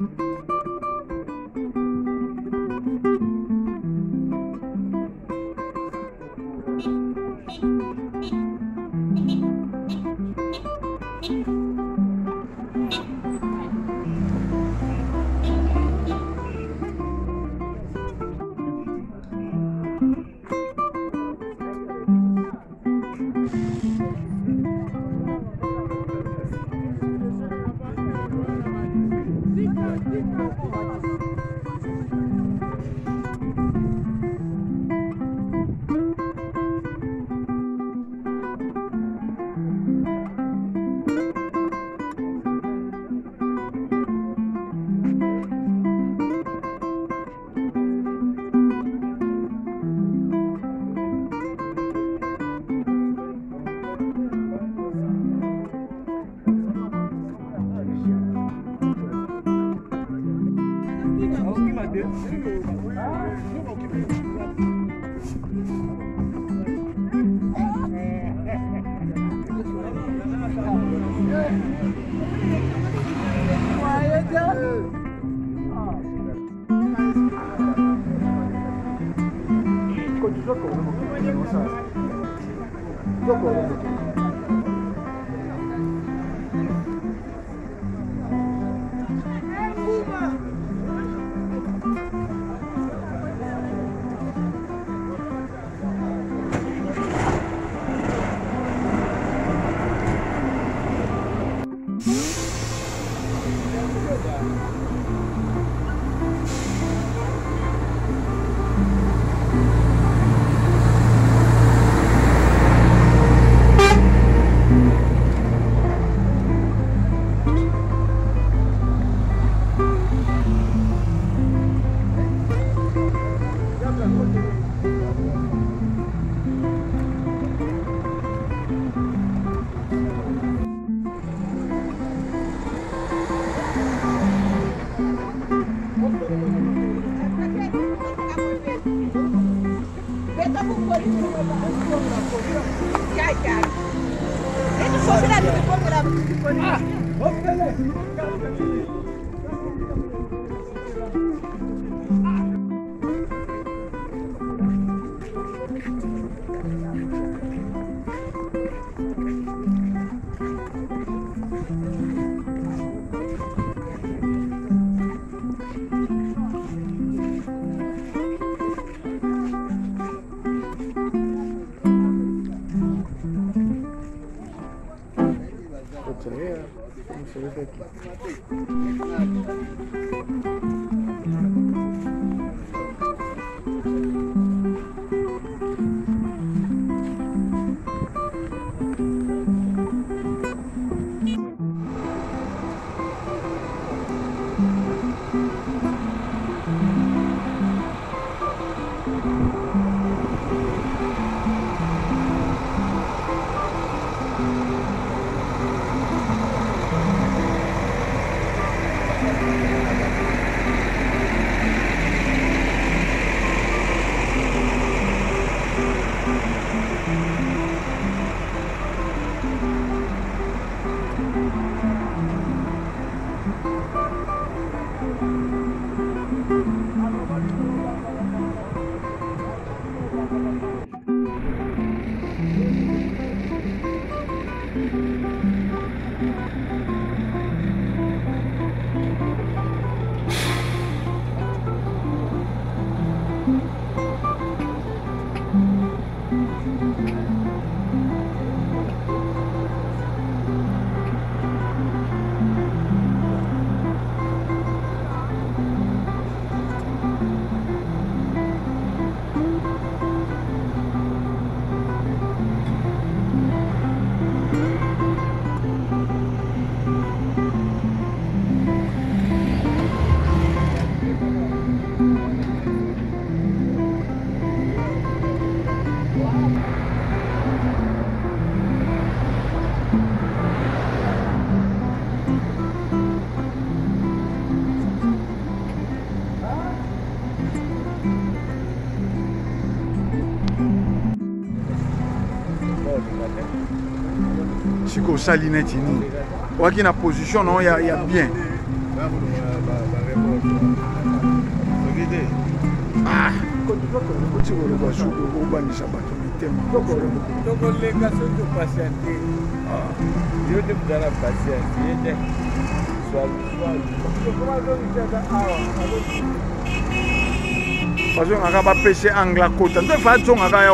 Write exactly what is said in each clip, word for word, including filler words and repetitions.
Siko saline tini. Waki na position non ya ya bien. Ah, quand tu vas connaître, tu vas le voir sur le Roban et Sabat, tu t'aimes. Donc, les gars sont de patienter. Je ne peux pas patienter. Soit, parce qu'on a pas pêché angla côte. On doit faire son angla.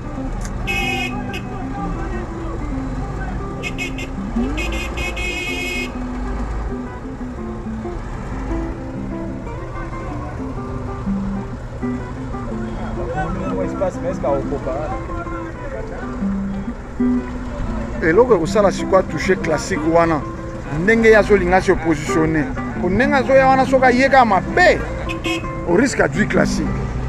Et là, vous savez, c'est quoi toucher classique wana. Ndenge ya zo linga se positionner. Ko nenga zo ya wana soka yeka mabe. Au risque du classique.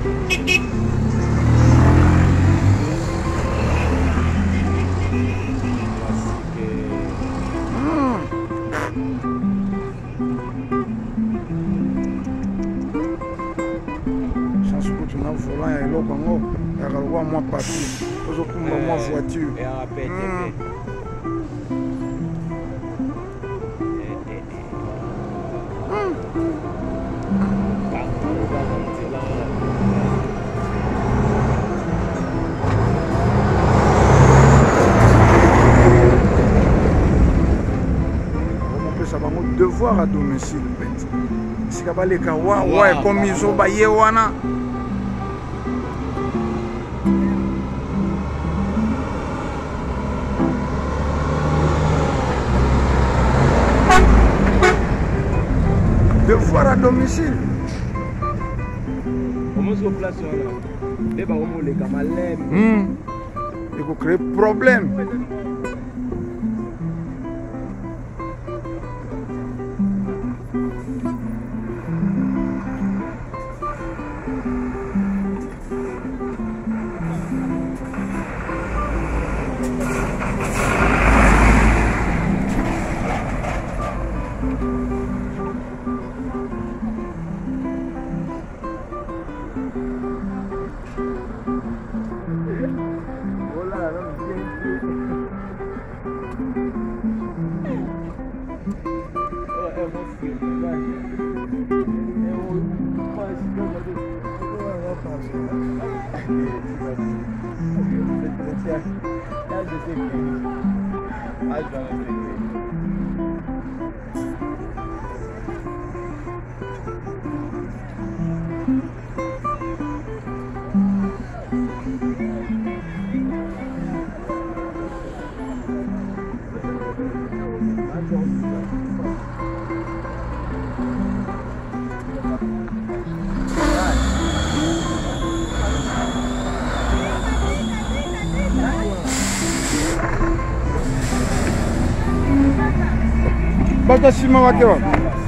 Chance que tu n'as volant et l'eau bango. Il y a le moi papier. Poso kumba moi voiture. Et à peine. Devoir à domicile, si vous avez des wa wa comme ils ont baillé wana. Devoir à domicile. Comment se place là? Les barons les camalèmes. Il faut créer problème. Bata cima wake wa.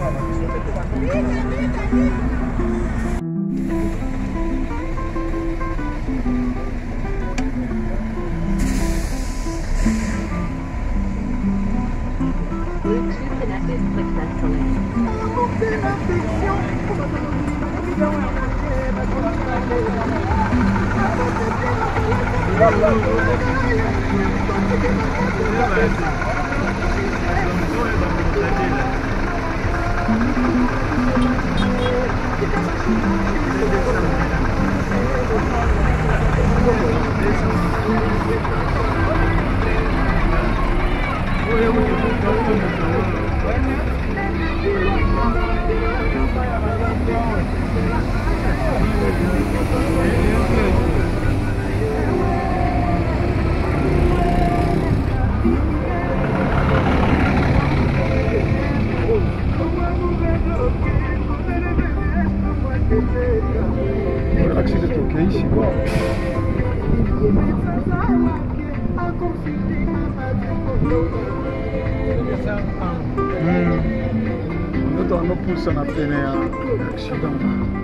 Não pulsa na pneu accident.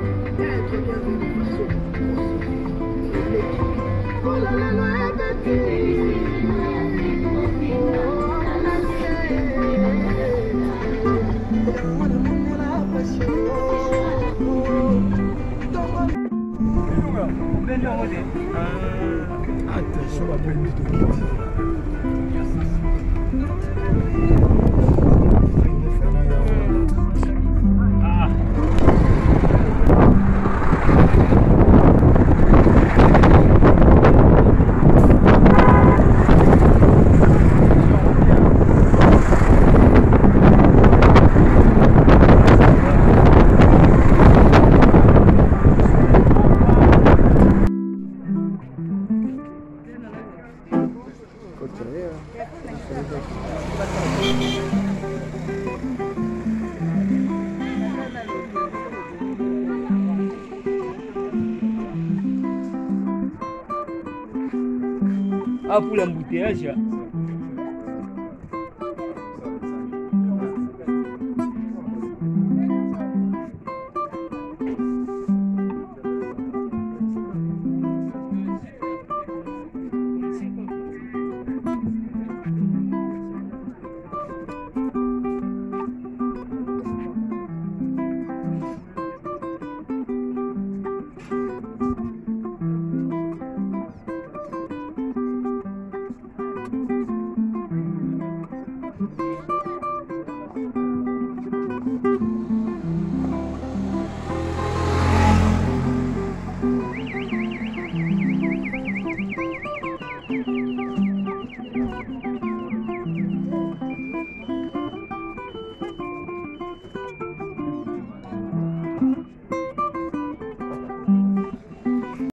Attention à peine du tout. Ah. apu l'embouteillage